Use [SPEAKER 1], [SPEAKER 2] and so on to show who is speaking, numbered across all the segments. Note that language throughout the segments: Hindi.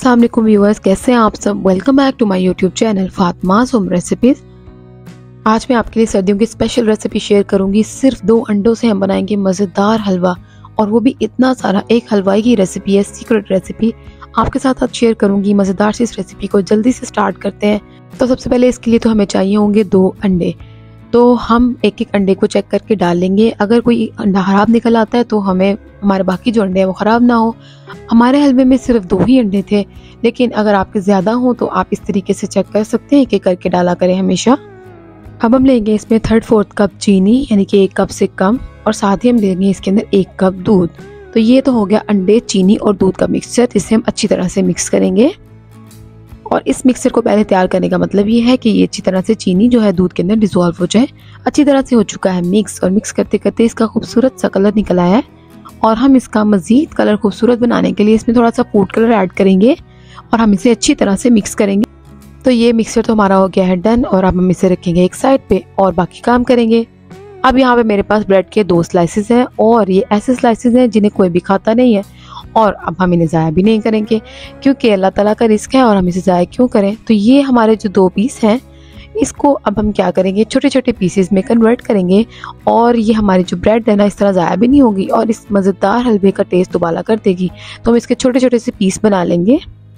[SPEAKER 1] अस्सलाम वालेकुम व्यूअर्स, कैसे हैं आप सब। Welcome back to my YouTube channel Fatima's home recipes. आज मैं आपके लिए सर्दियों की स्पेशल रेसिपी शेयर करूंगी। सिर्फ 2 अंडों से हम बनाएंगे मज़ेदार हलवा, और वो भी इतना सारा। एक हलवाई की रेसिपी है, सीक्रेट रेसिपी आपके साथ आज शेयर करूंगी। मज़ेदार सी इस रेसिपी को जल्दी से स्टार्ट करते हैं। तो सबसे पहले इसके लिए तो हमें चाहिए होंगे 2 अंडे। तो हम एक एक अंडे को चेक करके डालेंगे। अगर कोई अंडा ख़राब निकल आता है तो हमें हमारे बाकी जो अंडे हैं वो ख़राब ना हो। हमारे हलवे में सिर्फ 2 ही अंडे थे, लेकिन अगर आपके ज़्यादा हो तो आप इस तरीके से चेक कर सकते हैं, एक एक करके डाला करें हमेशा। अब हम लेंगे इसमें 3/4 कप चीनी, यानी कि 1 कप से कम, और साथ ही हम लेंगे इसके अंदर 1 कप दूध। तो ये तो हो गया अंडे, चीनी और दूध का मिक्सचर, जिसे हम अच्छी तरह से मिक्स करेंगे। और इस मिक्सचर को पहले तैयार करने का मतलब ये है कि ये अच्छी तरह से चीनी जो है दूध के अंदर डिसॉल्व हो जाए। अच्छी तरह से हो चुका है मिक्स, और मिक्स करते करते इसका खूबसूरत सा कलर निकल आया है। और हम इसका मज़ीद कलर खूबसूरत बनाने के लिए इसमें थोड़ा सा फूड कलर ऐड करेंगे, और हम इसे अच्छी तरह से मिक्स करेंगे। तो ये मिक्सचर तो हमारा हो गया है डन, और अब हम इसे रखेंगे एक साइड पे और बाकी काम करेंगे। अब यहाँ पे मेरे पास ब्रेड के 2 स्लाइसेस हैं, और ये ऐसे स्लाइसेस हैं जिन्हें कोई भी खाता नहीं है। और अब हम इन्हें ज़ाया भी नहीं करेंगे, क्योंकि अल्लाह ताला का रिस्क है और हम इसे ज़ाया क्यों करें। तो ये हमारे जो 2 पीस हैं, इसको अब हम क्या करेंगे, छोटे छोटे पीसेस में कन्वर्ट करेंगे। और ये हमारी जो ब्रेड है ना, इस तरह ज़ाया भी नहीं होगी और इस मज़ेदार हलवे का टेस्ट दोबारा कर देगी। तो हम इसके छोटे छोटे से पीस बना लेंगे।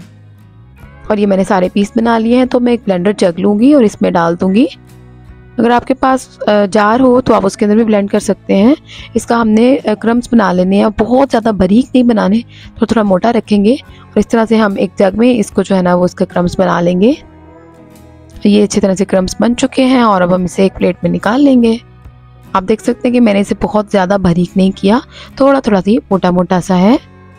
[SPEAKER 1] और ये मैंने सारे पीस बना लिए हैं। तो मैं एक ब्लेंडर जग लूँगी और इसमें डाल दूँगी। अगर आपके पास जार हो तो आप उसके अंदर भी ब्लेंड कर सकते हैं। इसका हमने क्रम्स बना लेने हैं, बहुत ज़्यादा बारीक नहीं बनाने, थोड़ा थोड़ा मोटा रखेंगे। और इस तरह से हम एक जग में इसको जो है ना वो इसका क्रम्स बना लेंगे। ये अच्छी तरह से क्रम्स बन चुके हैं, और अब हम इसे एक प्लेट में निकाल लेंगे। आप देख सकते हैं कि मैंने इसे बहुत ज़्यादा बारीक नहीं किया, थोड़ा थोड़ा सी मोटा मोटा सा है।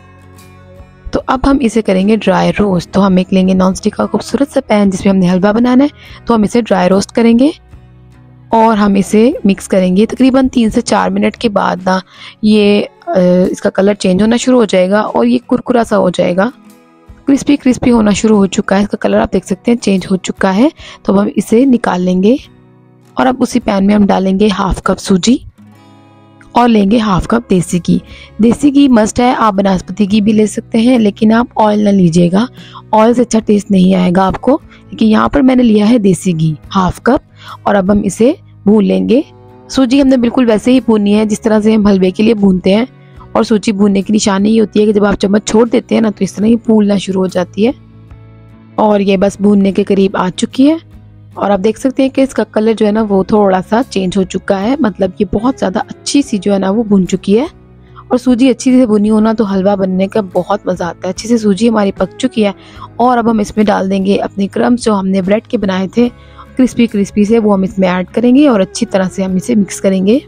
[SPEAKER 1] तो अब हम इसे करेंगे ड्राई रोस्ट। तो हम एक लेंगे नॉन स्टिक का खूबसूरत सा पैन, जिसमें हमने हलवा बनाना है। तो हम इसे ड्राई रोस्ट करेंगे और हम इसे मिक्स करेंगे। तकरीबन 3 से 4 मिनट के बाद ना ये इसका कलर चेंज होना शुरू हो जाएगा, और ये कुरकुरा सा हो जाएगा, क्रिस्पी क्रिस्पी होना शुरू हो चुका है। इसका कलर आप देख सकते हैं चेंज हो चुका है। तो हम इसे निकाल लेंगे, और अब उसी पैन में हम डालेंगे 1/2 कप सूजी, और लेंगे 1/2 कप देसी घी। देसी घी मस्ट है, आप बनास्पति घी भी ले सकते हैं, लेकिन आप ऑयल ना लीजिएगा, ऑयल से अच्छा टेस्ट नहीं आएगा आपको। लेकिन यहाँ पर मैंने लिया है देसी घी 1/2 कप, और अब हम इसे भून लेंगे। सूजी हमने बिल्कुल वैसे ही भूननी है जिस तरह से हम हलवे के लिए भूनते हैं। और सूजी भूनने की निशानी ये होती है कि जब आप चम्मच छोड़ देते हैं ना, तो इस तरह ही फूलना शुरू हो जाती है। और ये बस भूनने के करीब आ चुकी है, और आप देख सकते हैं कि इसका कलर जो है ना वो थोड़ा सा चेंज हो चुका है। मतलब ये बहुत ज़्यादा अच्छी सी जो है ना वो भून चुकी है। और सूजी अच्छी से भुनी होना तो हलवा बनने का बहुत मज़ा आता है। अच्छी से सूजी हमारी पक चुकी है, और अब हम इसमें डाल देंगे अपने क्रम्स जो हमने ब्रेड के बनाए थे क्रिस्पी क्रिस्पी से, वो हम इसमें ऐड करेंगे। और अच्छी तरह से हम इसे मिक्स करेंगे,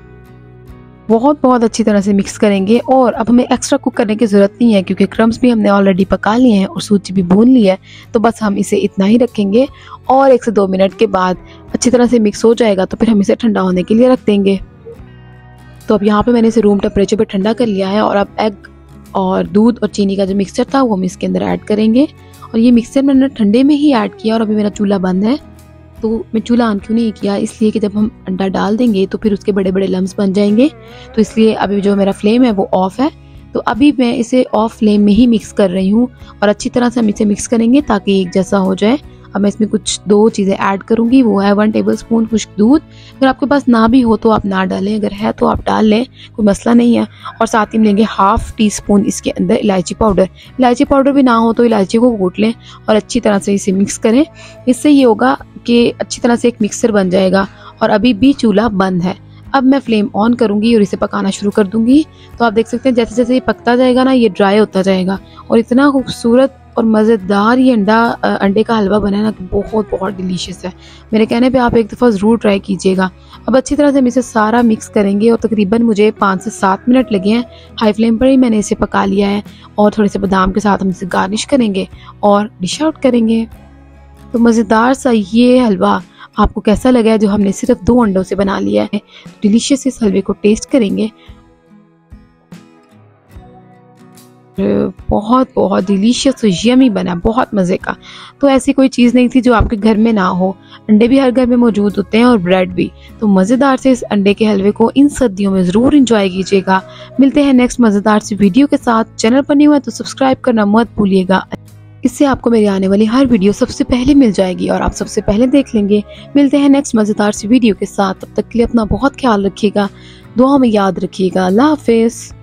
[SPEAKER 1] बहुत अच्छी तरह से मिक्स करेंगे। और अब हमें एक्स्ट्रा कुक करने की ज़रूरत नहीं है, क्योंकि क्रम्स भी हमने ऑलरेडी पका लिए हैं और सूजी भी भून ली है। तो बस हम इसे इतना ही रखेंगे, और 1 से 2 मिनट के बाद अच्छी तरह से मिक्स हो जाएगा, तो फिर हम इसे ठंडा होने के लिए रख देंगे। तो अब यहाँ पे मैंने इसे रूम टेम्परेचर पे ठंडा कर लिया है, और अब एग और दूध और चीनी का जो मिक्सचर था वो हम इसके अंदर ऐड करेंगे। और ये मिक्सचर मैंने ठंडे में ही ऐड किया, और अभी मेरा चूल्हा बंद है। तो मैं चूल्हा ऑन क्यों नहीं किया, इसलिए कि जब हम अंडा डाल देंगे तो फिर उसके बड़े बड़े लम्स बन जाएंगे। तो इसलिए अभी जो मेरा फ्लेम है वो ऑफ है। तो अभी मैं इसे ऑफ फ्लेम में ही मिक्स कर रही हूँ, और अच्छी तरह से हम इसे मिक्स करेंगे ताकि एक जैसा हो जाए। अब मैं इसमें कुछ 2 चीज़ें ऐड करूँगी, वो है 1 टेबलस्पून खुश्क दूध। अगर आपके पास ना भी हो तो आप ना डालें, अगर है तो आप डाल लें, कोई मसला नहीं है। और साथ ही हम लेंगे 1/2 टीस्पून इसके अंदर इलायची पाउडर। इलायची पाउडर भी ना हो तो इलायची को कूट लें, और अच्छी तरह से इसे मिक्स करें। इससे ये होगा कि अच्छी तरह से एक मिक्सर बन जाएगा। और अभी भी चूल्हा बंद है। अब मैं फ्लेम ऑन करूँगी और इसे पकाना शुरू कर दूँगी। तो आप देख सकते हैं जैसे जैसे ये पकता जाएगा ना, ये ड्राई होता जाएगा, और इतना खूबसूरत और मज़ेदार ये अंडे का हलवा बना है ना, बहुत डिलीशियस है। मेरे कहने पे आप एक दफ़ा ज़रूर ट्राई कीजिएगा। अब अच्छी तरह से हम इसे सारा मिक्स करेंगे, और तकरीबन मुझे 5 से 7 मिनट लगे हैं। हाई फ्लेम पर ही मैंने इसे पका लिया है, और थोड़े से बादाम के साथ हम इसे गार्निश करेंगे और डिश आउट करेंगे। तो मज़ेदार सा ये हलवा आपको कैसा लगा है, जो हमने सिर्फ 2 अंडों से बना लिया है। डिलीशियस इस हलवे को टेस्ट करेंगे, बहुत डिलीशियस और यमी बना, बहुत मज़े का। तो ऐसी कोई चीज़ नहीं थी जो आपके घर में ना हो। अंडे भी हर घर में मौजूद होते हैं, और ब्रेड भी। तो मज़ेदार से इस अंडे के हलवे को इन सर्दियों में ज़रूर इंजॉय कीजिएगा। मिलते हैं नेक्स्ट मज़ेदार सी वीडियो के साथ। चैनल पर न्यू है तो सब्सक्राइब करना मत भूलिएगा। इससे आपको मेरी आने वाली हर वीडियो सबसे पहले मिल जाएगी और आप सबसे पहले देख लेंगे। मिलते हैं नेक्स्ट मज़ेदार सी वीडियो के साथ। तब तक के लिए अपना बहुत ख्याल रखिएगा, दुआ में याद रखिएगा। अल्लाह हाफिज़।